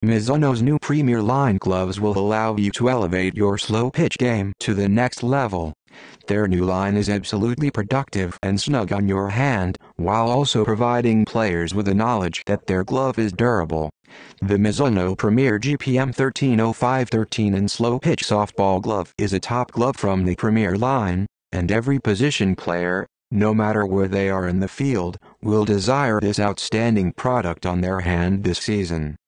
Mizuno's new Premier Line gloves will allow you to elevate your slow pitch game to the next level. Their new line is absolutely productive and snug on your hand, while also providing players with the knowledge that their glove is durable. The Mizuno Premier GPM 1305 13 slow pitch softball glove is a top glove from the Premier line, and every position player, no matter where they are in the field, will desire this outstanding product on their hand this season.